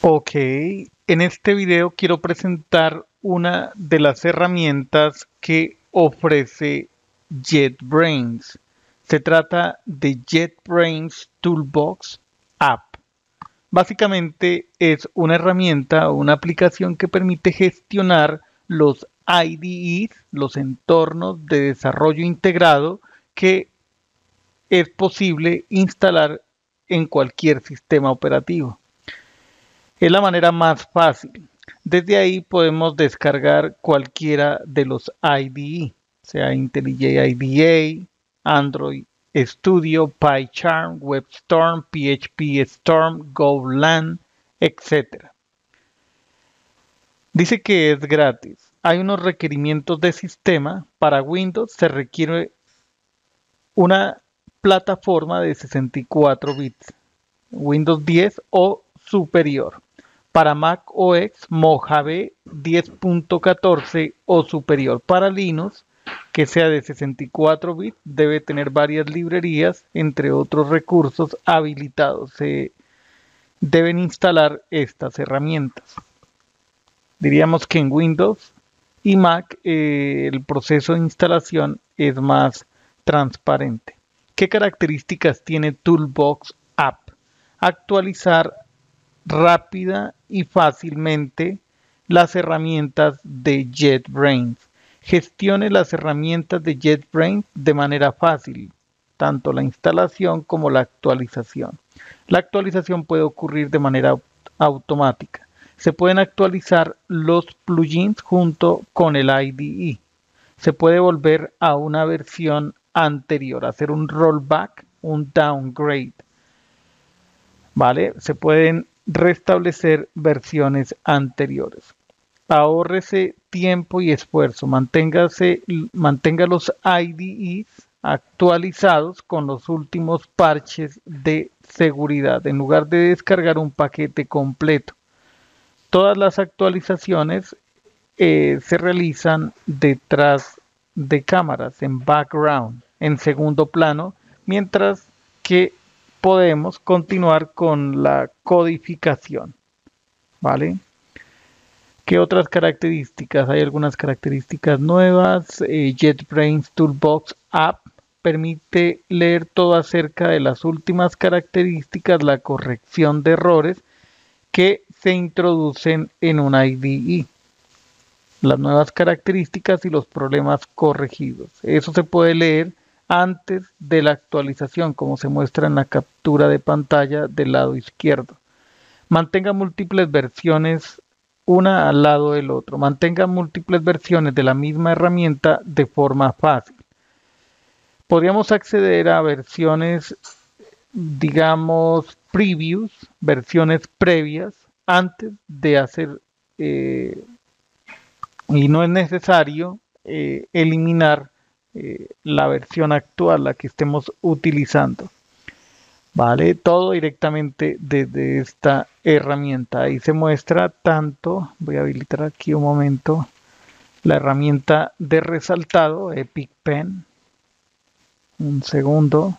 Ok, en este video quiero presentar una de las herramientas que ofrece JetBrains. Se trata de JetBrains Toolbox App. Básicamente es una herramienta o una aplicación que permite gestionar los IDEs, los entornos de desarrollo integrado que es posible instalar en cualquier sistema operativo. Es la manera más fácil. Desde ahí podemos descargar cualquiera de los IDE, sea IntelliJ IDEA, Android Studio, PyCharm, WebStorm, PHP Storm, Golang, etc. Dice que es gratis. Hay unos requerimientos de sistema. Para Windows se requiere una plataforma de 64 bits, Windows 10 o superior. Para Mac OS Mojave 10.14 o superior. Para Linux, que sea de 64 bits, debe tener varias librerías, entre otros recursos habilitados. Se deben instalar estas herramientas. Diríamos que en Windows y Mac el proceso de instalación es más transparente. ¿Qué características tiene Toolbox App? Actualizar rápida y fácilmente las herramientas de JetBrains. Gestione las herramientas de JetBrains de manera fácil, tanto la instalación como la actualización. La actualización puede ocurrir de manera automática. Se pueden actualizar los plugins junto con el IDE. Se puede volver a una versión anterior, hacer un rollback, un downgrade. ¿Vale? Se pueden restablecer versiones anteriores. Ahórrese tiempo y esfuerzo. Mantenga los IDEs actualizados con los últimos parches de seguridad en lugar de descargar un paquete completo. Todas las actualizaciones se realizan detrás de cámaras, en background, en segundo plano, mientras que podemos continuar con la codificación, ¿vale? ¿Qué otras características? Hay algunas características nuevas. JetBrains Toolbox App permite leer todo acerca de las últimas características, la corrección de errores que se introducen en un IDE, las nuevas características y los problemas corregidos. Eso se puede leer antes de la actualización, como se muestra en la captura de pantalla del lado izquierdo. Mantenga múltiples versiones una al lado del otro. Mantenga múltiples versiones de la misma herramienta de forma fácil. Podríamos acceder a versiones, digamos, previews, versiones previas, antes de hacer, y no es necesario eliminar la versión actual, la que estemos utilizando. Vale, todo directamente desde esta herramienta. Ahí se muestra tanto, voy a habilitar aquí un momento, la herramienta de resaltado, Epic Pen. Un segundo.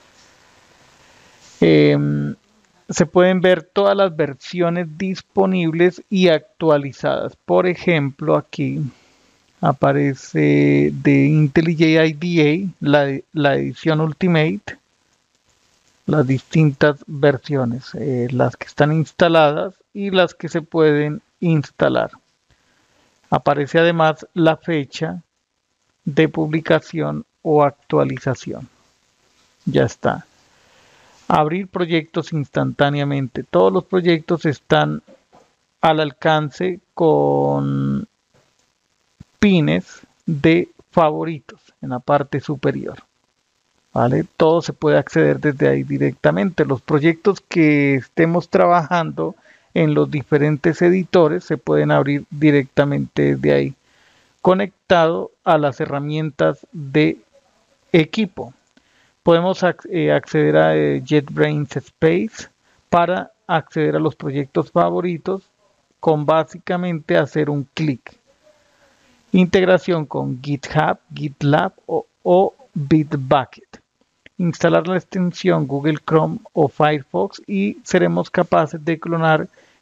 Se pueden ver todas las versiones disponibles y actualizadas. Por ejemplo, aquí aparece de IntelliJ IDEA, la edición Ultimate, las distintas versiones, las que están instaladas y las que se pueden instalar. Aparece además la fecha de publicación o actualización. Ya está. Abrir proyectos instantáneamente. Todos los proyectos están al alcance con pines de favoritos en la parte superior. ¿Vale? Todo se puede acceder desde ahí directamente. Los proyectos que estemos trabajando en los diferentes editores se pueden abrir directamente desde ahí, conectado a las herramientas de equipo. Podemos acceder a JetBrains Space para acceder a los proyectos favoritos con básicamente hacer un clic. Integración con GitHub, GitLab o Bitbucket. Instalar la extensión Google Chrome o Firefox y seremos capaces de clonar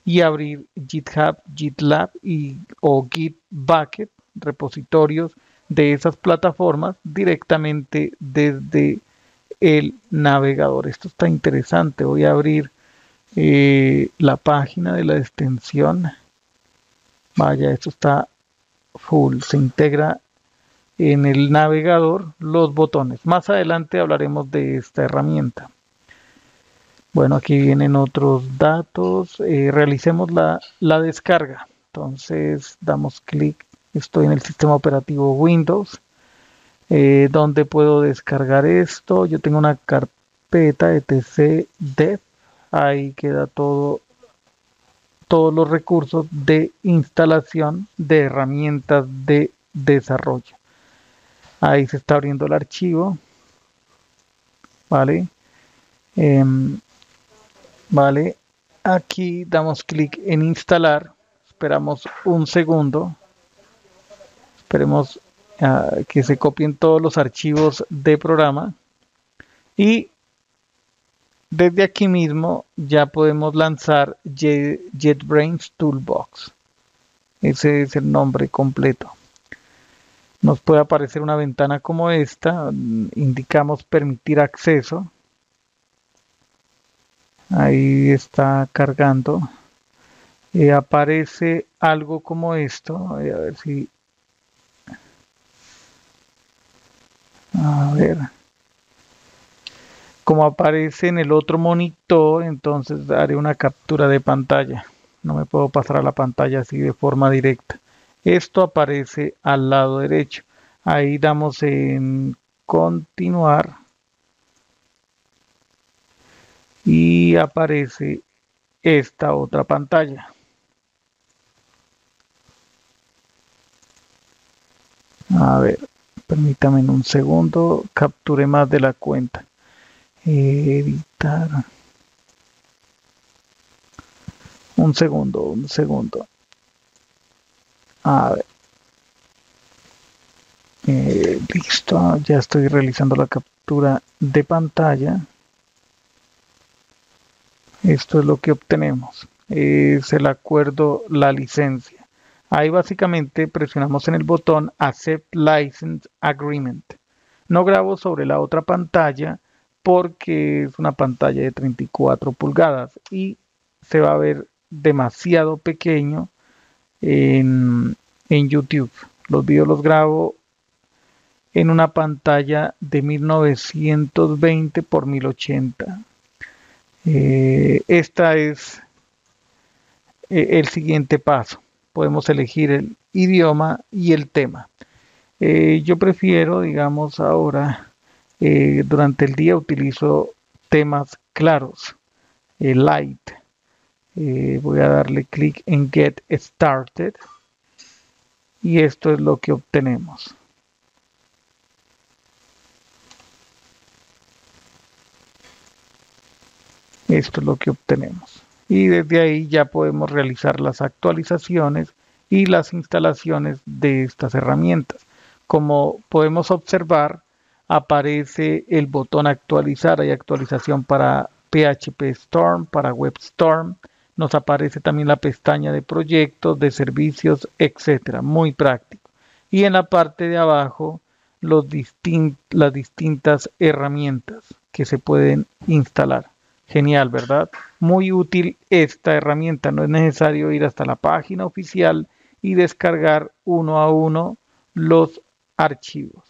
y abrir GitHub, GitLab o Git Bucket, repositorios de esas plataformas directamente desde el navegador. Esto está interesante. Voy a abrir la página de la extensión. Vaya, esto está full. Se integra en el navegador los botones. Más adelante hablaremos de esta herramienta. Bueno, aquí vienen otros datos. Realicemos la descarga. Entonces damos clic. Estoy en el sistema operativo Windows. ¿Dónde puedo descargar esto? Yo tengo una carpeta etc dev. Ahí queda todos los recursos de instalación de herramientas de desarrollo. Ahí se está abriendo el archivo. Vale. Vale. Aquí damos clic en instalar. Esperamos un segundo. Esperemos que se copien todos los archivos de programa. Y desde aquí mismo ya podemos lanzar JetBrains Toolbox. Ese es el nombre completo. Nos puede aparecer una ventana como esta. Indicamos permitir acceso. Ahí está cargando. Aparece algo como esto. A ver si... A ver. Como aparece en el otro monitor, entonces haré una captura de pantalla. No me puedo pasar a la pantalla así de forma directa. Esto aparece al lado derecho. Ahí damos en continuar. Y aparece esta otra pantalla. A ver, permítame un segundo. Capture más de la cuenta. Editar. Un segundo. A ver. Listo, ya estoy realizando la captura de pantalla. Esto es lo que obtenemos. Es el acuerdo, la licencia. Ahí básicamente presionamos en el botón Accept License Agreement. No grabo sobre la otra pantalla porque es una pantalla de 34 pulgadas y se va a ver demasiado pequeño en YouTube. Los videos los grabo en una pantalla de 1920 por 1080. Esta es el siguiente paso. Podemos elegir el idioma y el tema. Yo prefiero, digamos, ahora, durante el día utilizo temas claros, light. Voy a darle clic en Get Started y esto es lo que obtenemos. Esto es lo que obtenemos. Y desde ahí ya podemos realizar las actualizaciones y las instalaciones de estas herramientas. Como podemos observar, aparece el botón actualizar. Hay actualización para PHP Storm, para WebStorm. Nos aparece también la pestaña de proyectos, de servicios, etcétera. Muy práctico. Y en la parte de abajo, las distintas herramientas que se pueden instalar. Genial, ¿verdad? Muy útil esta herramienta. No es necesario ir hasta la página oficial y descargar uno a uno los archivos.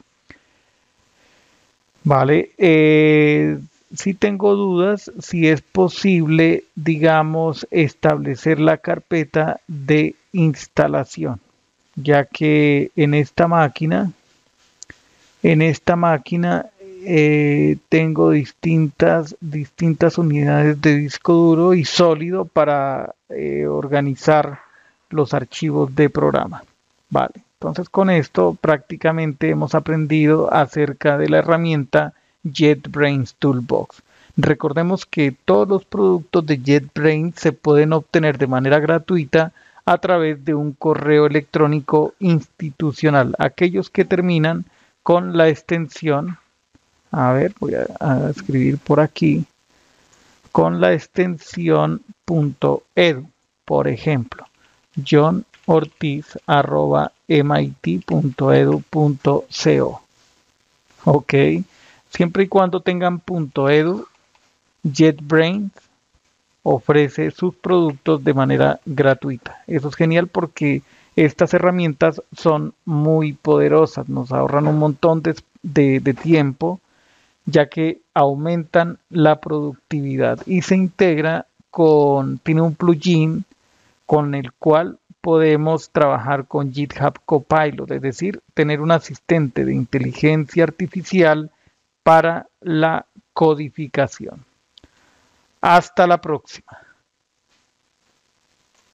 Vale. Si tengo dudas, si es posible, digamos, establecer la carpeta de instalación, ya que en esta máquina tengo distintas unidades de disco duro y sólido para organizar los archivos de programa. Vale, entonces con esto prácticamente hemos aprendido acerca de la herramienta JetBrains Toolbox. Recordemos que todos los productos de JetBrains se pueden obtener de manera gratuita a través de un correo electrónico institucional. Aquellos que terminan con la extensión, a ver, voy a escribir por aquí, con la extensión .edu. Por ejemplo, johnortiz@mit.edu.co. Ok, siempre y cuando tengan .edu, JetBrains ofrece sus productos de manera gratuita. Eso es genial porque estas herramientas son muy poderosas, nos ahorran un montón de tiempo, ya que aumentan la productividad y se integra tiene un plugin con el cual podemos trabajar con GitHub Copilot, es decir, tener un asistente de inteligencia artificial para la codificación. Hasta la próxima.